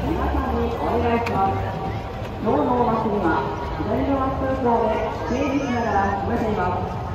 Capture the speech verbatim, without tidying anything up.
皆さんにお願いします。今日のお祭りは左側通行で整備しながら進めています。